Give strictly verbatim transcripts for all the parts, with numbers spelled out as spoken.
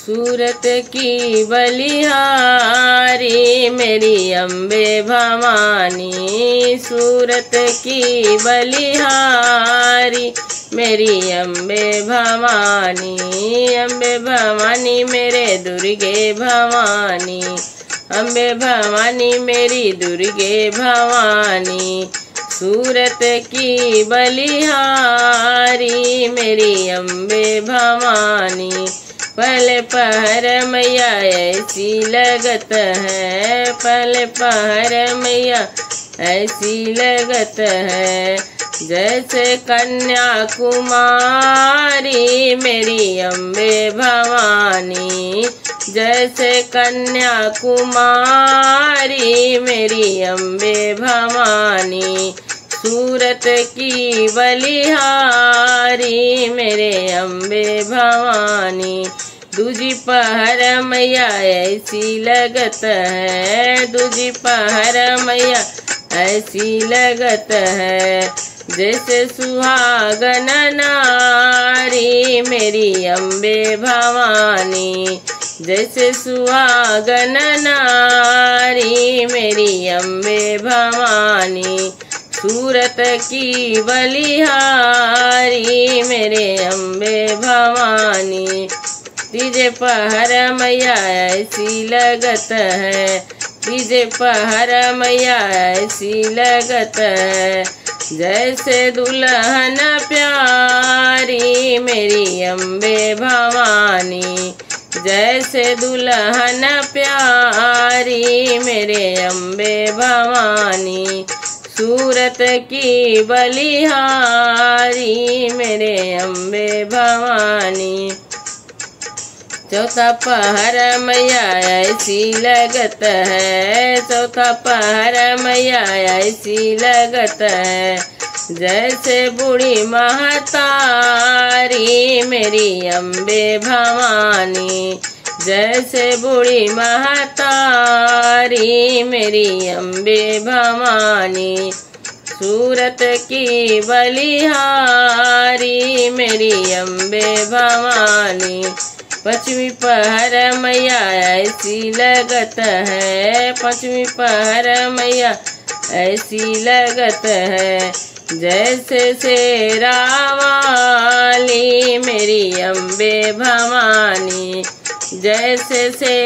सूरत की बलिहारी मेरी अम्बे भवानी, सूरत की बलिहारी मेरी अम्बे भवानी। अम्बे भवानी मेरे दुर्गे भवानी, अम्बे भवानी मेरी दुर्गे भवानी। सूरत की बलिहारी मेरी अम्बे भवानी। पल पहर मैया ऐसी लगत है, पल पहर मैया ऐसी लगत है, जैसे कन्याकुमारी मेरी अम्बे भवानी। जैसे कन्याकुमारी मेरी अम्बे भवानी। सूरत की बलिहारी मेरे अम्बे भवानी। दूजी पहर मैया ऐसी लगत है, दूजी पहर मैया ऐसी लगत है, जैसे सुहागन नारी मेरी अम्बे भवानी। जैसे सुहागन नारी मेरी अम्बे भवानी। सूरत की बलिहारी मेरे अम्बे भवानी। तीजे पहर मैया ऐसी लगत है, तीजे पहर मैया ऐसी लगत है, जैसे दुल्हन प्यारी मेरी अम्बे भवानी। जैसे दुल्हन प्यारी मेरे अम्बे भवानी। सूरत की बलिहारी मेरे अम्बे भवानी। चौथा पहर मैया ऐसी लगत है, चौथा पहर मैया ऐसी लगत है, जैसे बूढ़ी महतारी मेरी अम्बे भवानी। जैसे बूढ़ी महतारी मेरी अम्बे भवानी। सूरत की बलिहारी मेरी अम्बे भवानी। पश्चिमी पहर मैया ऐसी लगत है, पश्चिमी पहर मैया ऐसी लगत है, जैसे शेरावाली मेरी अम्बे भवानी। जैसे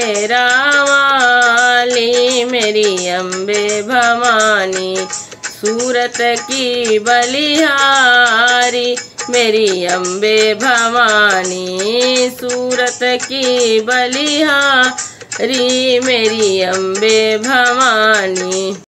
शेरावाली मेरी अम्बे भवानी। सूरत की बलिहारी मेरी अम्बे भवानी। सूरत की बलिहारी मेरी अम्बे भवानी।